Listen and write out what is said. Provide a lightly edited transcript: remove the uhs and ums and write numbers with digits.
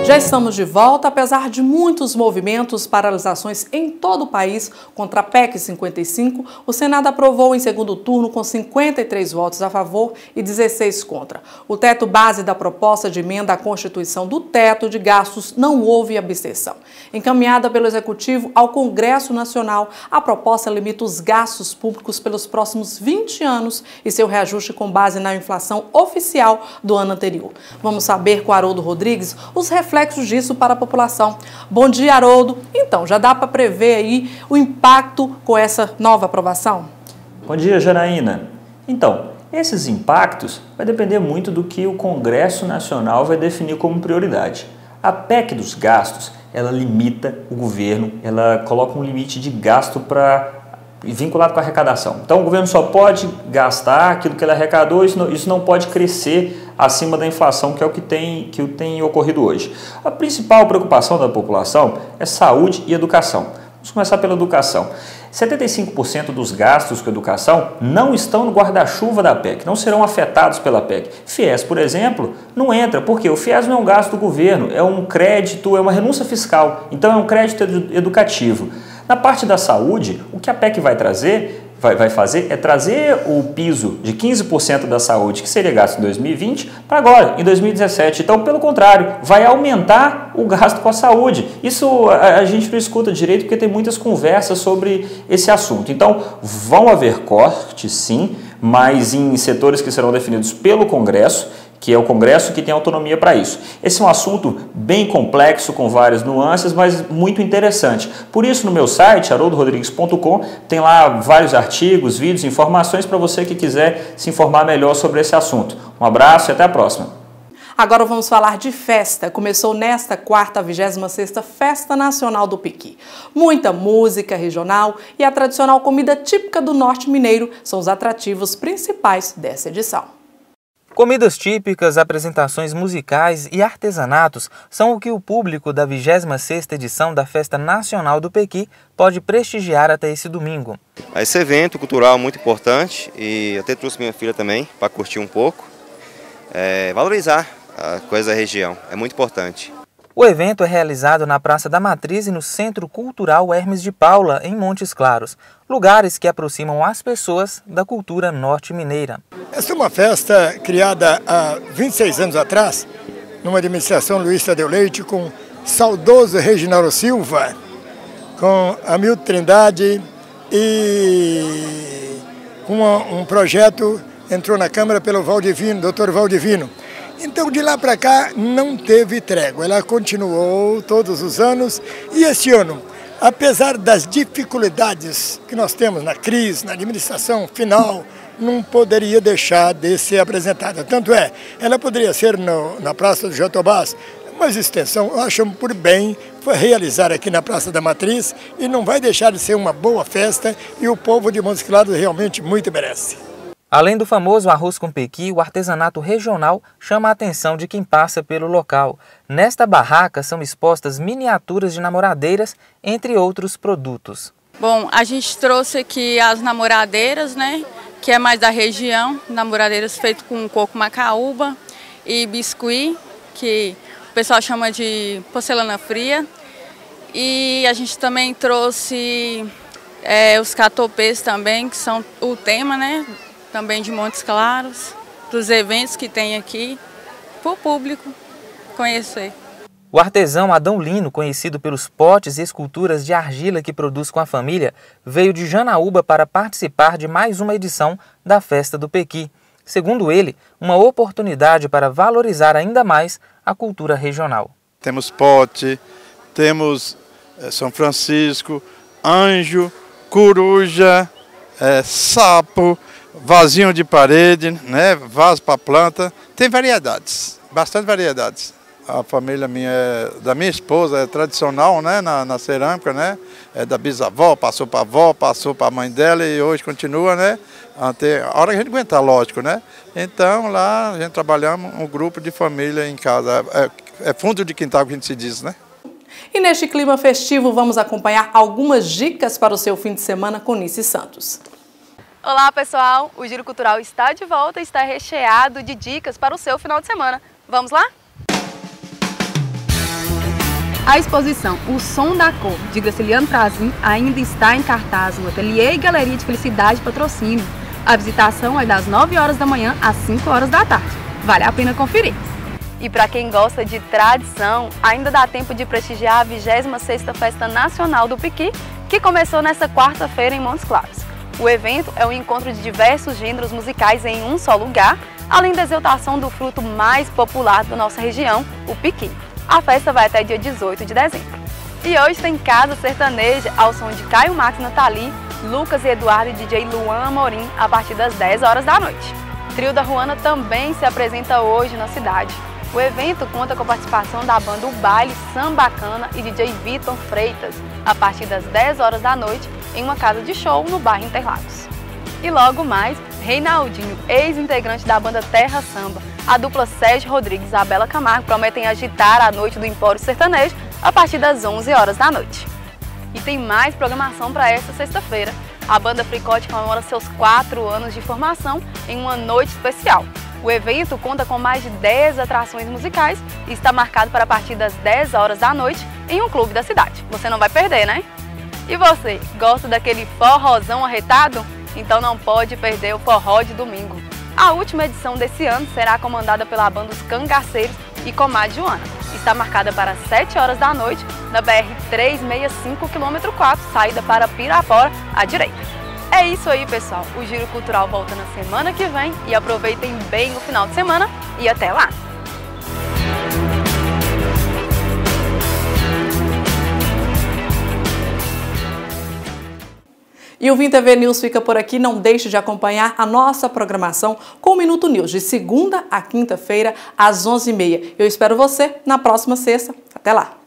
Já estamos de volta, apesar de muitos movimentos, paralisações em todo o país contra a PEC 55, o Senado aprovou em segundo turno com 53 votos a favor e 16 contra. O teto base da proposta de emenda à Constituição do teto de gastos não houve abstenção. Encaminhada pelo Executivo ao Congresso Nacional, a proposta limita os gastos públicos pelos próximos 20 anos e seu reajuste com base na inflação oficial do ano anterior. Vamos saber com Haroldo Rodrigues os reflexos disso para a população. Bom dia, Haroldo. Então, já dá para prever aí o impacto com essa nova aprovação? Bom dia, Janaína. Então, esses impactos vai depender muito do que o Congresso Nacional vai definir como prioridade. A PEC dos gastos, ela limita o governo, ela coloca um limite de gasto vinculado com a arrecadação. Então, o governo só pode gastar aquilo que ele arrecadou, isso não pode crescer acima da inflação, que é o que tem ocorrido hoje. A principal preocupação da população é saúde e educação. Vamos começar pela educação. 75% dos gastos com educação não estão no guarda-chuva da PEC, não serão afetados pela PEC. FIES, por exemplo, não entra, porque o FIES não é um gasto do governo, é um crédito, é uma renúncia fiscal, então é um crédito educativo. Na parte da saúde, o que a PEC vai fazer é trazer o piso de 15% da saúde, que seria gasto em 2020, para agora, em 2017. Então, pelo contrário, vai aumentar o gasto com a saúde. Isso a gente não escuta direito porque tem muitas conversas sobre esse assunto. Então, vão haver cortes, sim, mas em setores que serão definidos pelo Congresso, que é o Congresso que tem autonomia para isso. Esse é um assunto bem complexo, com várias nuances, mas muito interessante. Por isso, no meu site, haroldrodrigues.com, tem lá vários artigos, vídeos, informações para você que quiser se informar melhor sobre esse assunto. Um abraço e até a próxima. Agora vamos falar de festa. Começou nesta quarta, 26ª Festa Nacional do Pequi. Muita música regional e a tradicional comida típica do Norte Mineiro são os atrativos principais dessa edição. Comidas típicas, apresentações musicais e artesanatos são o que o público da 26ª edição da Festa Nacional do Pequi pode prestigiar até esse domingo. Esse evento cultural é muito importante e até trouxe minha filha também para curtir um pouco. Valorizar a coisa da região, é muito importante. O evento é realizado na Praça da Matriz e no Centro Cultural Hermes de Paula, em Montes Claros, lugares que aproximam as pessoas da cultura norte-mineira. Essa é uma festa criada há 26 anos atrás, numa administração Luiz Tadeu Leite, com saudoso Reginaldo Silva, com Hamilton Trindade e com um projeto entrou na Câmara pelo Valdivino, Dr. Valdivino. Então, de lá para cá, não teve trégua. Ela continuou todos os anos e este ano, apesar das dificuldades que nós temos na crise, na administração final, não poderia deixar de ser apresentada. Tanto é, ela poderia ser na Praça do Jatobás, mas extensão, eu acho por bem realizar aqui na Praça da Matriz e não vai deixar de ser uma boa festa e o povo de Montes Claros realmente muito merece. Além do famoso arroz com pequi, o artesanato regional chama a atenção de quem passa pelo local. Nesta barraca são expostas miniaturas de namoradeiras, entre outros produtos. Bom, a gente trouxe aqui as namoradeiras, né, que é mais da região, namoradeiras feitas com coco macaúba e biscuit, que o pessoal chama de porcelana fria. E a gente também trouxe os catopês também, que são o tema, né, também de Montes Claros, dos eventos que tem aqui, para o público conhecer. O artesão Adão Lino, conhecido pelos potes e esculturas de argila que produz com a família, veio de Janaúba para participar de mais uma edição da Festa do Pequi. Segundo ele, uma oportunidade para valorizar ainda mais a cultura regional. Temos pote, temos São Francisco, anjo, coruja, sapo, vasinho de parede, né, vaso para planta, tem variedades, bastante variedades. A família da minha esposa é tradicional, né, na cerâmica, né, é da bisavó, passou para a avó, passou para a mãe dela e hoje continua, né, até a hora que a gente aguentar, lógico, né. Então lá a gente trabalhamos um grupo de família em casa, é fundo de quintal que a gente se diz, né. E neste clima festivo vamos acompanhar algumas dicas para o seu fim de semana com Nice Santos. Olá pessoal, o Giro Cultural está de volta e está recheado de dicas para o seu final de semana. Vamos lá? A exposição O Som da Cor, de Graciliano Prazin, ainda está em cartaz no Ateliê e Galeria de Felicidade Patrocínio. A visitação é das 9 horas da manhã às 5 horas da tarde. Vale a pena conferir. E para quem gosta de tradição, ainda dá tempo de prestigiar a 26ª Festa Nacional do Piqui, que começou nesta quarta-feira em Montes Claros. O evento é um encontro de diversos gêneros musicais em um só lugar, além da exaltação do fruto mais popular da nossa região, o piqui. A festa vai até dia 18 de dezembro. E hoje tem Casa Sertaneja ao som de Caio Max Nathalie, Lucas e Eduardo e DJ Luan Amorim a partir das 10 horas da noite. Trio da Ruana também se apresenta hoje na cidade. O evento conta com a participação da banda O Baile Sambacana e DJ Vitor Freitas, a partir das 10 horas da noite, em uma casa de show no bairro Interlagos. E logo mais, Reinaldinho, ex-integrante da banda Terra Samba, a dupla Sérgio Rodrigues e Isabela Camargo prometem agitar a noite do Empório Sertanejo a partir das 11 horas da noite. E tem mais programação para esta sexta-feira. A banda Fricote comemora seus 4 anos de formação em uma noite especial. O evento conta com mais de 10 atrações musicais e está marcado para a partir das 10 horas da noite em um clube da cidade. Você não vai perder, né? E você, gosta daquele forrozão arretado? Então não pode perder o Forró de Domingo. A última edição desse ano será comandada pela banda Os Cangaceiros e Comadre Joana. Está marcada para 7 horas da noite na BR-365, km 4, saída para Pirapora, à direita. É isso aí, pessoal. O Giro Cultural volta na semana que vem e aproveitem bem o final de semana e até lá! E o Vim TV News fica por aqui. Não deixe de acompanhar a nossa programação com o Minuto News, de segunda a quinta-feira, às 11h30. Eu espero você na próxima sexta. Até lá!